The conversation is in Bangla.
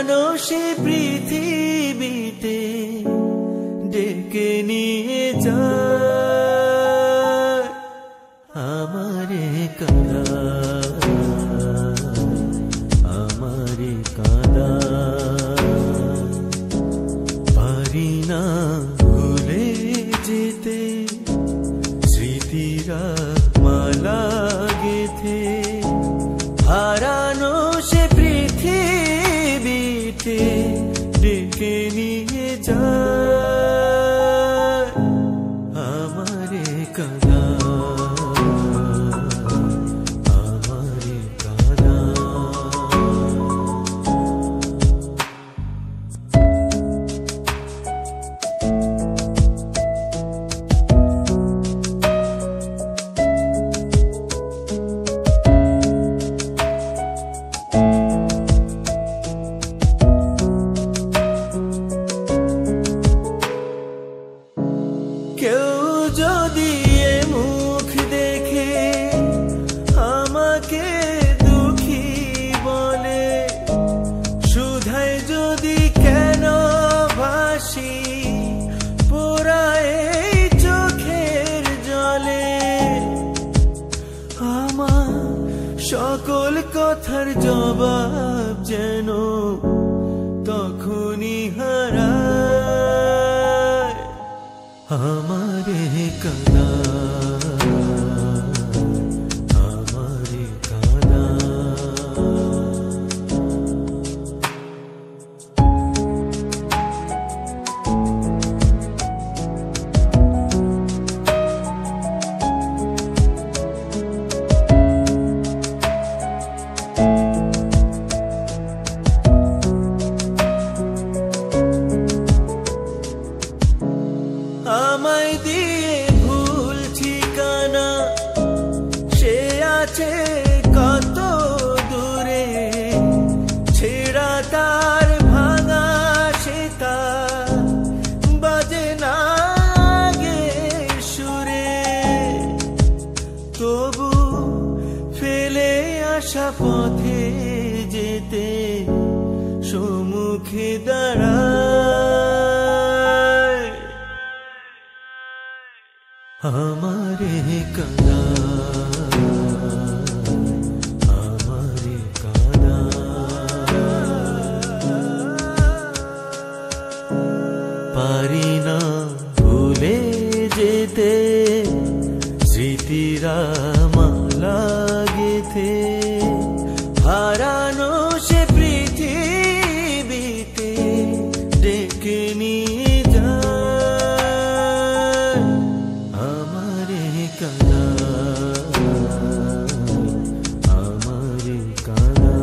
হারানো সে পৃথিবীতে ডেকে নিয়ে যায় আমারে কাঁদা, আমারে কাঁদা। পারি না ভুলে যেতে স্মৃতিরা মালা গেথে, হারানো সে পৃথিবীতে ডেকে নিয়ে যায় আমারে কাঁদা, আমারে কাঁদা। কেউ যদি এ মুখ দেখে আমাকে দুঃখী বলে, শুধায় যদি কেন ভাসি পোড়ায় চোখের জলে, আমার সকল কথার জবাব যেন তখনই হারায় আমারে কাঁদা, আমারে কাঁদা। আমায় দিয়ে ভুল ঠিকানা সে আছে কত দূরে, ছেঁড়া তার ভাঙা সে তার বাজে না গে সুরে, তবু ফেলে আসা পথে যেতে সম্মুখে দাঁড়ায় আমারে কাঁদা, আমারে কাঁদা। পারি না ভুলে যেতে স্মৃতিরা মালা গেথে, হারানো সে পৃথিবীতে ডেকে নিয়ে যায় আমারে কাঁদা, আমারে কাঁদা।